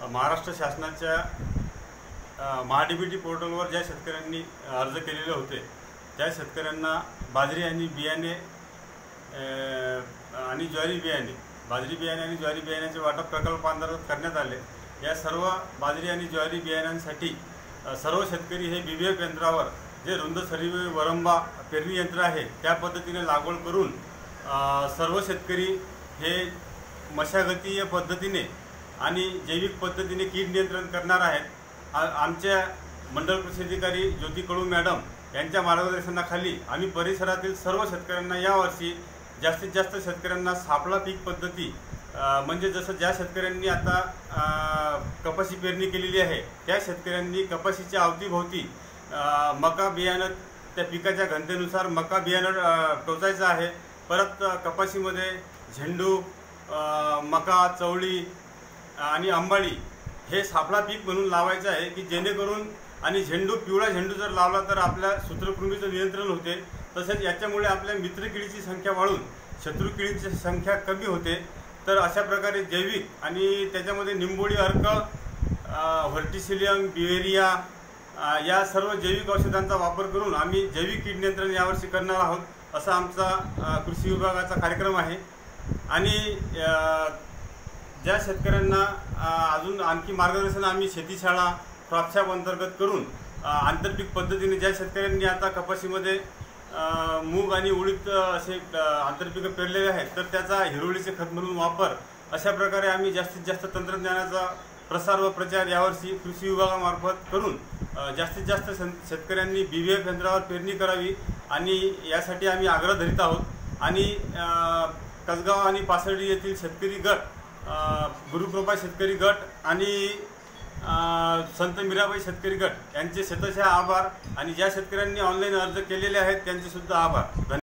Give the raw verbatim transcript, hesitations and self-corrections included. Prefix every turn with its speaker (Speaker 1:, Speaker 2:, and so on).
Speaker 1: महाराष्ट्र शासनाच्या महाडीबीटी पोर्टलवर ज्या शेतकऱ्यांनी अर्ज केलेले होते त्या शेतकऱ्यांना बाजरी आणि बियाणे आणि ज्वारी बियाणे बाजरी बियाणे आणि ज्वारी बियाण्याचे वाटप प्रकल्पांतर्गत करण्यात आले। या सर्व बाजरी आणि ज्वारी बियाण्यांसाठी सर्व शेतकरी हे बीबीएफ यंत्रावर जे रुंद सरी वरंबा पेरणी यंत्र आहे त्या पद्धतीने लागवड करून सर्व शेतकरी हे मशागतीय पद्धतीने आणि जैविक पद्धतीने कीड नियंत्रण करणार आहेत। आमच्या मंडल कृषी अधिकारी ज्योती कळू मॅडम यांच्या मार्गदर्शनाखाली आम्ही परिसरातील सर्व शेतकऱ्यांना यावर्षी जास्तीत जास्त शेतकऱ्यांना सापळा पीक पद्धती म्हणजे जसं ज्या शेतकऱ्यांनी आता कपाशी पेरणी केलेली आहे त्या शेतकऱ्यांनी कपाशीच्या अवतीभोवती मका बियाणं त्या पिकाच्या घनतेनुसार मका बियाणं टोचायचं आहे। परत कपाशीमध्ये झेंडू मका चवळी आणि अंबाळी हे सापळा पीक म्हणून लावायचं आहे की जेणेकरून आणि झेंडू पिवळा झेंडू जर लावला तर आपल्या सूत्रकृमीचं नियंत्रण होते, तसेच याच्यामुळे आपल्या मित्रकिडीची संख्या वाढून शत्रुकिडीची संख्या कमी होते। तर अशा प्रकारे जैविक आणि त्याच्यामध्ये निंबोळी अर्क व्हर्टिसिलियम बिवेरिया या सर्व जैविक औषधांचा वापर करून आम्ही जैविक कीड नियंत्रण यावर्षी करणार आहोत असा आमचा कृषी विभागाचा कार्यक्रम आहे। आणि ज्या शेतकऱ्यांना अजून आणखी मार्गदर्शन आम्ही शेतीशाळा क्रॉपशॉप अंतर्गत करून आंतरपीक पद्धतीने ज्या शेतकऱ्यांनी आता कपाशीमध्ये मूग आणि उडीद असे आंतरपीक पेरलेले आहेत तर त्याचा हिरोळीचे खत म्हणून वापर अशा प्रकारे आम्ही जास्तीत जास्त तंत्रज्ञानाचा प्रसार व प्रचार यावर्षी कृषी विभागामार्फत करून जास्तीत जास्त शेतकऱ्यांनी बीबीएफ यंत्रावर पेरणी करावी आणि यासाठी आम्ही आग्रह धरीत आहोत। आणि कसगाव आणि पासर्डी येथील शेतकरी गट, गुरुकृपा शेतकरी गट आणि संत मीराबाई शेतकरी गट यांचे शतशः आभार आणि ज्या शेतकऱ्यांनी ऑनलाईन अर्ज केलेले आहेत त्यांचे सुद्धा आभार।